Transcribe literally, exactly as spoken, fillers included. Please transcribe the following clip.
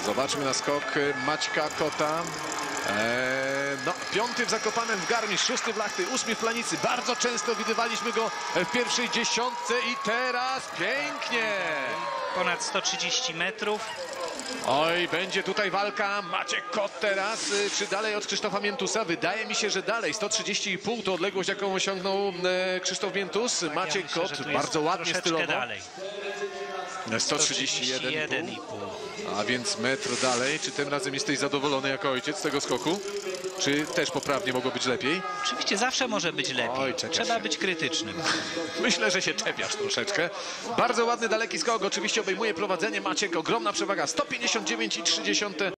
Zobaczmy na skok Maćka Kota. Eee, no, piąty w Zakopanem w Garmisch, szósty w Lachty, ósmy w Planicy. Bardzo często widywaliśmy go w pierwszej dziesiątce i teraz pięknie. Ponad sto trzydzieści metrów. Oj, będzie tutaj walka. Maciek Kot teraz, czy dalej od Krzysztofa Miętusa? Wydaje mi się, że dalej. sto trzydzieści i pół to odległość, jaką osiągnął e, Krzysztof Miętus. Tak, Maciek ja myślę, Kot że bardzo ładnie stylowo. dalej. sto trzydzieści jeden i pół. i pół. A więc metr dalej. Czy tym razem jesteś zadowolony jako ojciec z tego skoku? Czy też poprawnie mogło być lepiej? Oczywiście zawsze może być lepiej. Oj, czepiasz Trzeba się. być krytycznym. Myślę, że się czepiasz troszeczkę. Bardzo ładny, daleki skok. Oczywiście obejmuje prowadzenie Maciek. Ogromna przewaga. sto pięćdziesiąt dziewięć i trzy dziesiąte.